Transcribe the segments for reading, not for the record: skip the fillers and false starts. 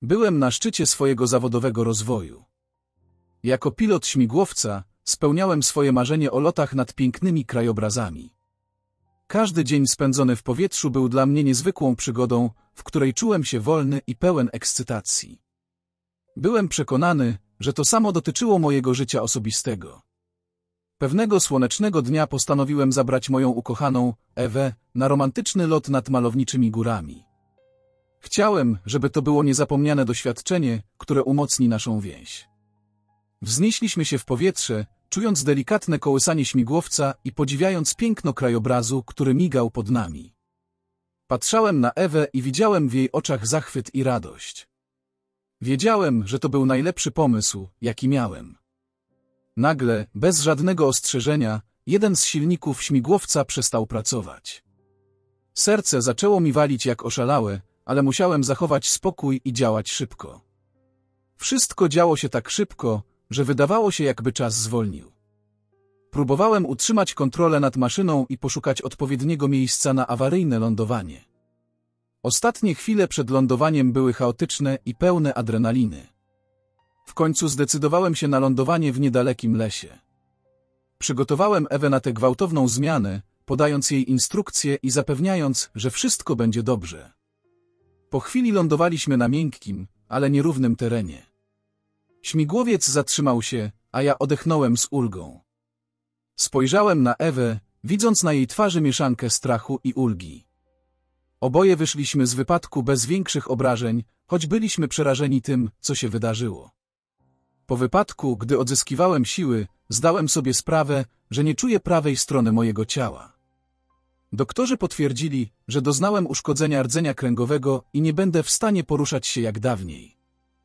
Byłem na szczycie swojego zawodowego rozwoju. Jako pilot śmigłowca spełniałem swoje marzenie o lotach nad pięknymi krajobrazami. Każdy dzień spędzony w powietrzu był dla mnie niezwykłą przygodą, w której czułem się wolny i pełen ekscytacji. Byłem przekonany, że to samo dotyczyło mojego życia osobistego. Pewnego słonecznego dnia postanowiłem zabrać moją ukochaną, Ewę, na romantyczny lot nad malowniczymi górami. Chciałem, żeby to było niezapomniane doświadczenie, które umocni naszą więź. Wznieśliśmy się w powietrze, czując delikatne kołysanie śmigłowca i podziwiając piękno krajobrazu, który migał pod nami. Patrzałem na Ewę i widziałem w jej oczach zachwyt i radość. Wiedziałem, że to był najlepszy pomysł, jaki miałem. Nagle, bez żadnego ostrzeżenia, jeden z silników śmigłowca przestał pracować. Serce zaczęło mi walić jak oszalałe, ale musiałem zachować spokój i działać szybko. Wszystko działo się tak szybko, że wydawało się, jakby czas zwolnił. Próbowałem utrzymać kontrolę nad maszyną i poszukać odpowiedniego miejsca na awaryjne lądowanie. Ostatnie chwile przed lądowaniem były chaotyczne i pełne adrenaliny. W końcu zdecydowałem się na lądowanie w niedalekim lesie. Przygotowałem Ewę na tę gwałtowną zmianę, podając jej instrukcje i zapewniając, że wszystko będzie dobrze. Po chwili lądowaliśmy na miękkim, ale nierównym terenie. Śmigłowiec zatrzymał się, a ja odetchnąłem z ulgą. Spojrzałem na Ewę, widząc na jej twarzy mieszankę strachu i ulgi. Oboje wyszliśmy z wypadku bez większych obrażeń, choć byliśmy przerażeni tym, co się wydarzyło. Po wypadku, gdy odzyskiwałem siły, zdałem sobie sprawę, że nie czuję prawej strony mojego ciała. Doktorzy potwierdzili, że doznałem uszkodzenia rdzenia kręgowego i nie będę w stanie poruszać się jak dawniej.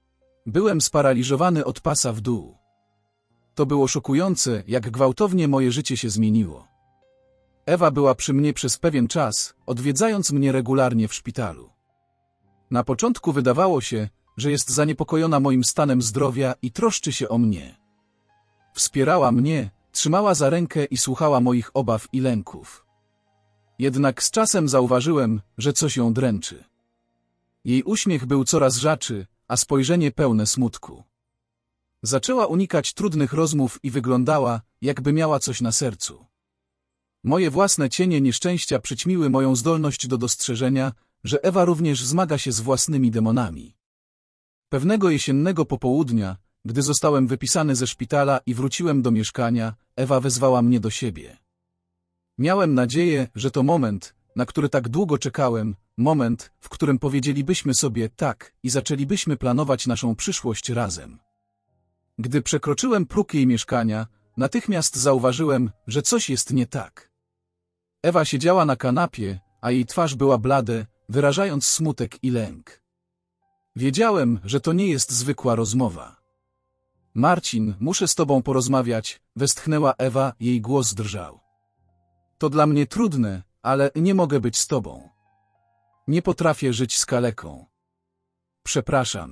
Byłem sparaliżowany od pasa w dół. To było szokujące, jak gwałtownie moje życie się zmieniło. Ewa była przy mnie przez pewien czas, odwiedzając mnie regularnie w szpitalu. Na początku wydawało się, że jest zaniepokojona moim stanem zdrowia i troszczy się o mnie. Wspierała mnie, trzymała za rękę i słuchała moich obaw i lęków. Jednak z czasem zauważyłem, że coś ją dręczy. Jej uśmiech był coraz rzadszy, a spojrzenie pełne smutku. Zaczęła unikać trudnych rozmów i wyglądała, jakby miała coś na sercu. Moje własne cienie nieszczęścia przyćmiły moją zdolność do dostrzeżenia, że Ewa również zmaga się z własnymi demonami. Pewnego jesiennego popołudnia, gdy zostałem wypisany ze szpitala i wróciłem do mieszkania, Ewa wezwała mnie do siebie. Miałem nadzieję, że to moment, na który tak długo czekałem, moment, w którym powiedzielibyśmy sobie tak i zaczęlibyśmy planować naszą przyszłość razem. Gdy przekroczyłem próg jej mieszkania, natychmiast zauważyłem, że coś jest nie tak. Ewa siedziała na kanapie, a jej twarz była blada, wyrażając smutek i lęk. Wiedziałem, że to nie jest zwykła rozmowa. Marcin, muszę z tobą porozmawiać, westchnęła Ewa, jej głos drżał. To dla mnie trudne, ale nie mogę być z tobą. Nie potrafię żyć z kaleką. Przepraszam.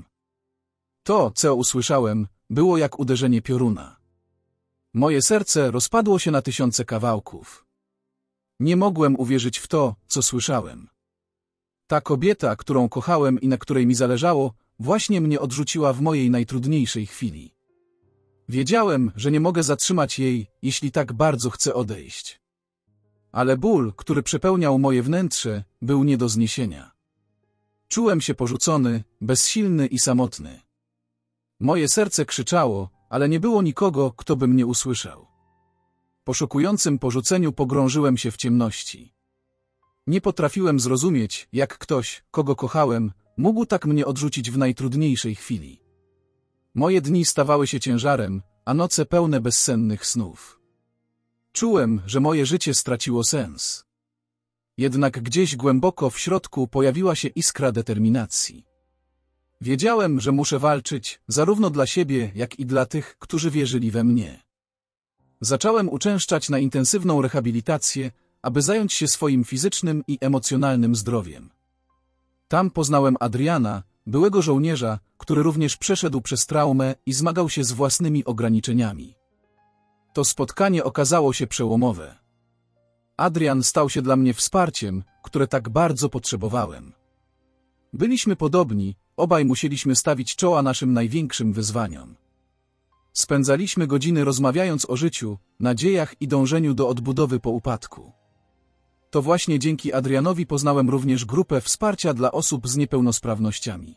To, co usłyszałem, było jak uderzenie pioruna. Moje serce rozpadło się na tysiące kawałków. Nie mogłem uwierzyć w to, co słyszałem. Ta kobieta, którą kochałem i na której mi zależało, właśnie mnie odrzuciła w mojej najtrudniejszej chwili. Wiedziałem, że nie mogę zatrzymać jej, jeśli tak bardzo chcę odejść. Ale ból, który przepełniał moje wnętrze, był nie do zniesienia. Czułem się porzucony, bezsilny i samotny. Moje serce krzyczało, ale nie było nikogo, kto by mnie usłyszał. Po szokującym porzuceniu pogrążyłem się w ciemności. Nie potrafiłem zrozumieć, jak ktoś, kogo kochałem, mógł tak mnie odrzucić w najtrudniejszej chwili. Moje dni stawały się ciężarem, a noce pełne bezsennych snów. Czułem, że moje życie straciło sens. Jednak gdzieś głęboko w środku pojawiła się iskra determinacji. Wiedziałem, że muszę walczyć, zarówno dla siebie, jak i dla tych, którzy wierzyli we mnie. Zacząłem uczęszczać na intensywną rehabilitację, aby zająć się swoim fizycznym i emocjonalnym zdrowiem. Tam poznałem Adriana, byłego żołnierza, który również przeszedł przez traumę i zmagał się z własnymi ograniczeniami. To spotkanie okazało się przełomowe. Adrian stał się dla mnie wsparciem, które tak bardzo potrzebowałem. Byliśmy podobni, obaj musieliśmy stawić czoła naszym największym wyzwaniom. Spędzaliśmy godziny rozmawiając o życiu, nadziejach i dążeniu do odbudowy po upadku. To właśnie dzięki Adrianowi poznałem również grupę wsparcia dla osób z niepełnosprawnościami.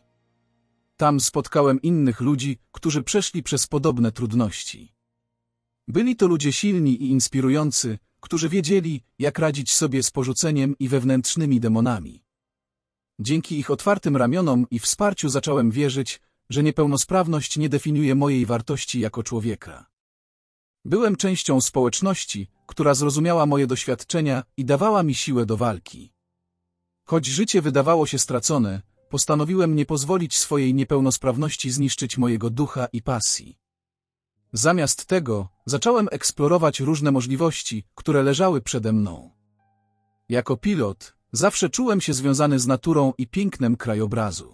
Tam spotkałem innych ludzi, którzy przeszli przez podobne trudności. Byli to ludzie silni i inspirujący, którzy wiedzieli, jak radzić sobie z porzuceniem i wewnętrznymi demonami. Dzięki ich otwartym ramionom i wsparciu zacząłem wierzyć, że niepełnosprawność nie definiuje mojej wartości jako człowieka. Byłem częścią społeczności, która zrozumiała moje doświadczenia i dawała mi siłę do walki. Choć życie wydawało się stracone, postanowiłem nie pozwolić swojej niepełnosprawności zniszczyć mojego ducha i pasji. Zamiast tego, zacząłem eksplorować różne możliwości, które leżały przede mną. Jako pilot, zawsze czułem się związany z naturą i pięknem krajobrazu.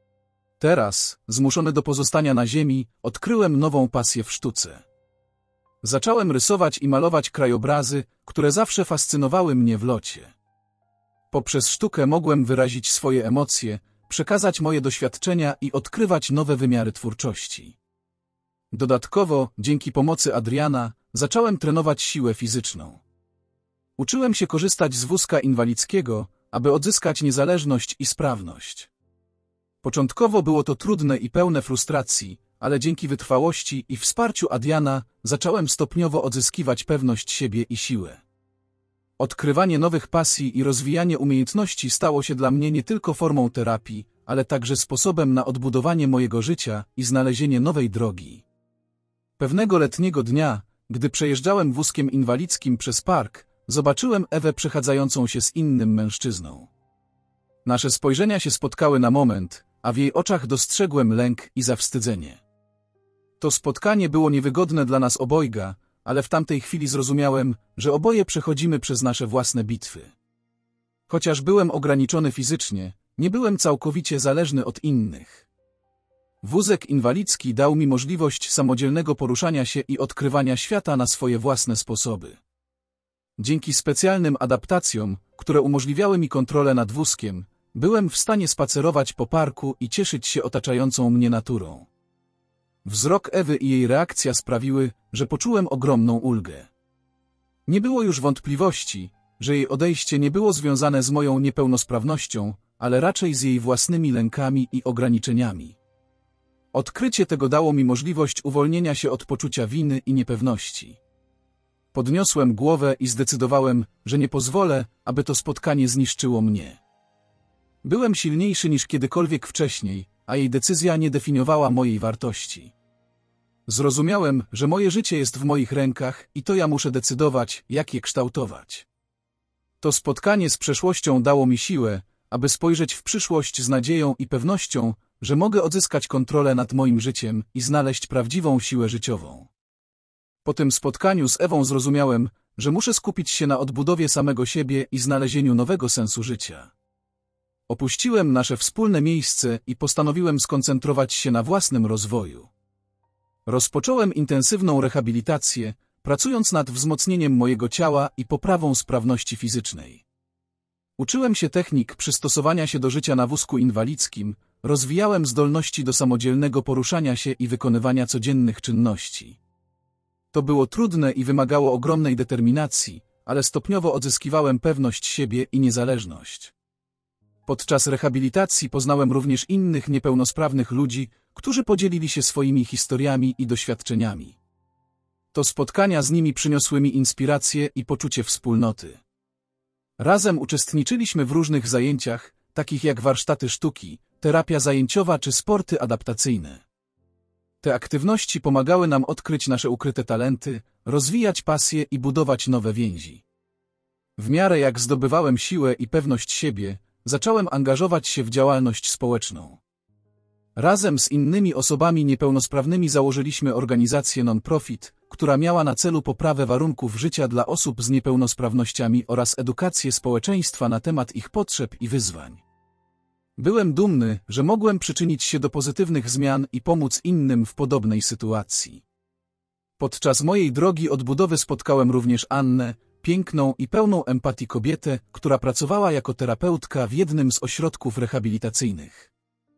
Teraz, zmuszony do pozostania na ziemi, odkryłem nową pasję w sztuce. Zacząłem rysować i malować krajobrazy, które zawsze fascynowały mnie w locie. Poprzez sztukę mogłem wyrazić swoje emocje, przekazać moje doświadczenia i odkrywać nowe wymiary twórczości. Dodatkowo, dzięki pomocy Adriana, zacząłem trenować siłę fizyczną. Uczyłem się korzystać z wózka inwalidzkiego, aby odzyskać niezależność i sprawność. Początkowo było to trudne i pełne frustracji, ale dzięki wytrwałości i wsparciu Adriana zacząłem stopniowo odzyskiwać pewność siebie i siłę. Odkrywanie nowych pasji i rozwijanie umiejętności stało się dla mnie nie tylko formą terapii, ale także sposobem na odbudowanie mojego życia i znalezienie nowej drogi. Pewnego letniego dnia, gdy przejeżdżałem wózkiem inwalidzkim przez park, zobaczyłem Ewę przechadzającą się z innym mężczyzną. Nasze spojrzenia się spotkały na moment, a w jej oczach dostrzegłem lęk i zawstydzenie. To spotkanie było niewygodne dla nas obojga, ale w tamtej chwili zrozumiałem, że oboje przechodzimy przez nasze własne bitwy. Chociaż byłem ograniczony fizycznie, nie byłem całkowicie zależny od innych. Wózek inwalidzki dał mi możliwość samodzielnego poruszania się i odkrywania świata na swoje własne sposoby. Dzięki specjalnym adaptacjom, które umożliwiały mi kontrolę nad wózkiem, byłem w stanie spacerować po parku i cieszyć się otaczającą mnie naturą. Wzrok Ewy i jej reakcja sprawiły, że poczułem ogromną ulgę. Nie było już wątpliwości, że jej odejście nie było związane z moją niepełnosprawnością, ale raczej z jej własnymi lękami i ograniczeniami. Odkrycie tego dało mi możliwość uwolnienia się od poczucia winy i niepewności. Podniosłem głowę i zdecydowałem, że nie pozwolę, aby to spotkanie zniszczyło mnie. Byłem silniejszy niż kiedykolwiek wcześniej, a jej decyzja nie definiowała mojej wartości. Zrozumiałem, że moje życie jest w moich rękach i to ja muszę decydować, jak je kształtować. To spotkanie z przeszłością dało mi siłę, aby spojrzeć w przyszłość z nadzieją i pewnością, że mogę odzyskać kontrolę nad moim życiem i znaleźć prawdziwą siłę życiową. Po tym spotkaniu z Ewą zrozumiałem, że muszę skupić się na odbudowie samego siebie i znalezieniu nowego sensu życia. Opuściłem nasze wspólne miejsce i postanowiłem skoncentrować się na własnym rozwoju. Rozpocząłem intensywną rehabilitację, pracując nad wzmocnieniem mojego ciała i poprawą sprawności fizycznej. Uczyłem się technik przystosowania się do życia na wózku inwalidzkim, rozwijałem zdolności do samodzielnego poruszania się i wykonywania codziennych czynności. To było trudne i wymagało ogromnej determinacji, ale stopniowo odzyskiwałem pewność siebie i niezależność. Podczas rehabilitacji poznałem również innych niepełnosprawnych ludzi, którzy podzielili się swoimi historiami i doświadczeniami. To spotkania z nimi przyniosły mi inspirację i poczucie wspólnoty. Razem uczestniczyliśmy w różnych zajęciach, takich jak warsztaty sztuki, terapia zajęciowa czy sporty adaptacyjne. Te aktywności pomagały nam odkryć nasze ukryte talenty, rozwijać pasje i budować nowe więzi. W miarę jak zdobywałem siłę i pewność siebie, zacząłem angażować się w działalność społeczną. Razem z innymi osobami niepełnosprawnymi założyliśmy organizację non-profit, która miała na celu poprawę warunków życia dla osób z niepełnosprawnościami oraz edukację społeczeństwa na temat ich potrzeb i wyzwań. Byłem dumny, że mogłem przyczynić się do pozytywnych zmian i pomóc innym w podobnej sytuacji. Podczas mojej drogi odbudowy spotkałem również Annę, piękną i pełną empatii kobietę, która pracowała jako terapeutka w jednym z ośrodków rehabilitacyjnych.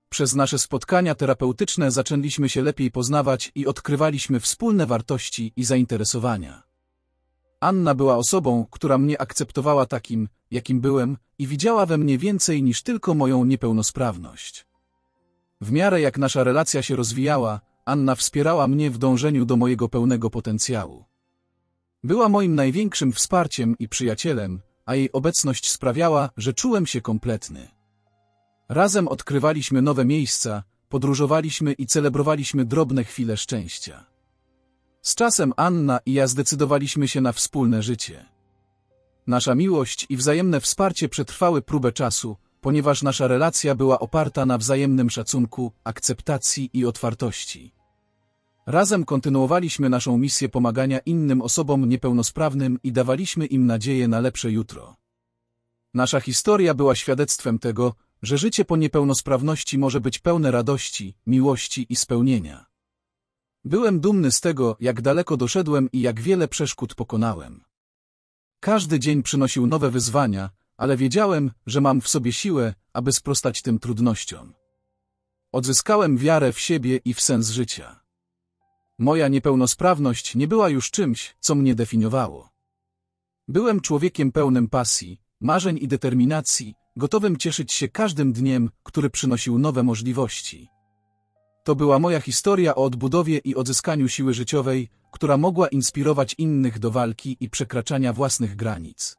Przez nasze spotkania terapeutyczne zaczęliśmy się lepiej poznawać i odkrywaliśmy wspólne wartości i zainteresowania. Anna była osobą, która mnie akceptowała takim, jakim byłem i widziała we mnie więcej niż tylko moją niepełnosprawność. W miarę jak nasza relacja się rozwijała, Anna wspierała mnie w dążeniu do mojego pełnego potencjału. Była moim największym wsparciem i przyjacielem, a jej obecność sprawiała, że czułem się kompletny. Razem odkrywaliśmy nowe miejsca, podróżowaliśmy i celebrowaliśmy drobne chwile szczęścia. Z czasem Anna i ja zdecydowaliśmy się na wspólne życie. Nasza miłość i wzajemne wsparcie przetrwały próbę czasu, ponieważ nasza relacja była oparta na wzajemnym szacunku, akceptacji i otwartości. Razem kontynuowaliśmy naszą misję pomagania innym osobom niepełnosprawnym i dawaliśmy im nadzieję na lepsze jutro. Nasza historia była świadectwem tego, że życie po niepełnosprawności może być pełne radości, miłości i spełnienia. Byłem dumny z tego, jak daleko doszedłem i jak wiele przeszkód pokonałem. Każdy dzień przynosił nowe wyzwania, ale wiedziałem, że mam w sobie siłę, aby sprostać tym trudnościom. Odzyskałem wiarę w siebie i w sens życia. Moja niepełnosprawność nie była już czymś, co mnie definiowało. Byłem człowiekiem pełnym pasji, marzeń i determinacji, gotowym cieszyć się każdym dniem, który przynosił nowe możliwości. To była moja historia o odbudowie i odzyskaniu siły życiowej, która mogła inspirować innych do walki i przekraczania własnych granic.